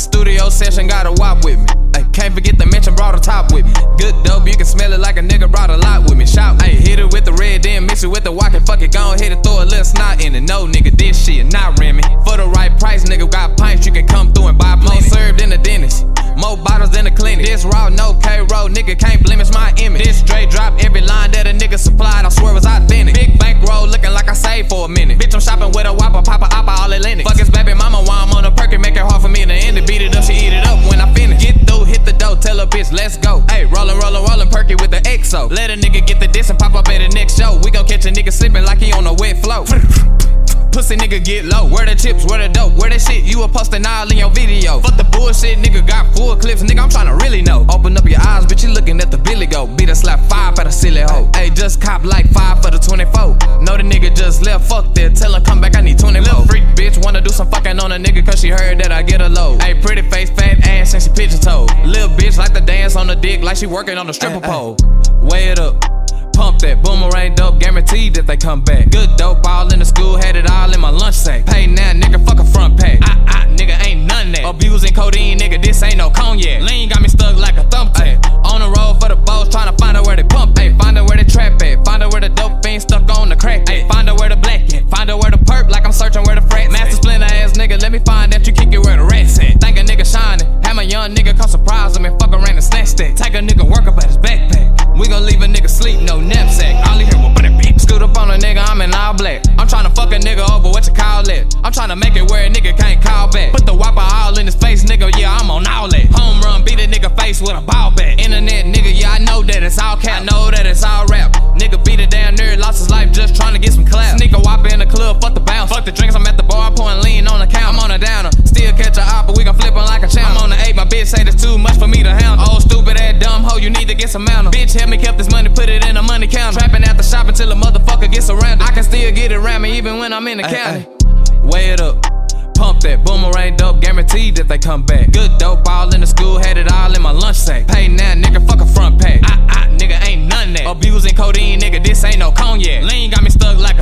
Studio session, got a wop with me. Ay, can't forget the mention, brought a top with me. Good dope, you can smell it like a nigga brought a lot with me. Shout, ay, hit it with the red, then mix it with the walk and fuck it, go ahead and throw a little snot in it. No, nigga, this shit not Remy. For the right price, nigga, got pints, you can come through and buy plenty. More served in the dentist, more bottles than the clinic. This raw, no K-roll, nigga, can't blemish my image. This straight drop, every line that a nigga supplied, I swear was authentic. Big bankroll, looking like I saved for a minute. Bitch, I'm shopping with a whopper, papa, oppa, all Atlantic. Fuck his baby mama while I'm on a perky, make it hard for me to end it. Beat it up, she eat it up when I finish. Get through, hit the dough, tell her bitch, let's go. Hey, rollin', rollin', rollin', perky with the XO. Let a nigga get the diss and pop up at the next show. We gon' catch a nigga slipping like he on a wet flow. Pussy nigga get low, where the chips, where the dope, where that shit you were posting all in your video. Fuck the bullshit, nigga got full clips, nigga, I'm tryna really know. Open up your eyes, bitch, you looking at the Billy Goat. Beat a slap 5 for the silly hoe. Hey, just cop like 5 for the 24. Know the nigga just left, fuck that, tell her come back, I need 20 more. Little freak bitch wanna do some fucking on a nigga cause she heard that I get a load. Hey, pretty face, fat ass, and she pigeon toed. Little bitch like to dance on the dick like she working on the stripper pole. Weigh it up. Pump that boomerang dope, guaranteed that they come back. Good dope, all in the school, had it all in my lunch sack. Pay now, nigga, fuck a front pack. Nigga, ain't none that. Abusing codeine, nigga, this ain't no cognac. Lean got me stuck like a thumbtack. On the road for the bows, tryna find out where they pump at. Find out where they trap at. Find out where the dope fiend stuck on the crack at. Find out where the black at. Find out where the perp, like I'm searching where the frats. Master Splinter ass nigga, let me find that you kick it where the rats at. Think a nigga shining, have my young nigga come surprise him and fuck around and snatch that. Take a nigga work up at his backpack. We gon' leave a nigga sleep, no knapsack. All he hear was beep. Scoot up on a nigga, I'm in all black. I'm tryna fuck a nigga over, what you call it? I'm tryna make it where a nigga can't call back. Put the whopper all in his face, nigga, yeah, I'm on all that. Home run, beat a nigga face with a ball bat. Internet, nigga, yeah, I know that it's all cap. I know that it's all rap. Nigga beat a damn nerd, lost his life just tryna get some clap. Sneaker whopper in the club, fuck the bounce. Fuck the drinks, I'm at the bar, pouring lean on the count. I'm on a downer, still catch a oppa, we gon' flip on like a champ. I'm on the 8, my bitch say that's too much for me to handle. Old stupid ass dumb hoe, you need to get some manner. Bitch help me keep this money, put it in a money counter. Trapping at the shop until a motherfucker gets surrounded. I can still get it around me even when I'm in the county. Weigh it up. Pump that boomerang dope, guaranteed that they come back. Good dope, all in the school, had it all in my lunch sack. Pay now, nigga, fuck a front pack. Nigga, ain't none that. Abusing codeine, nigga, this ain't no cognac. Lean got me stuck like a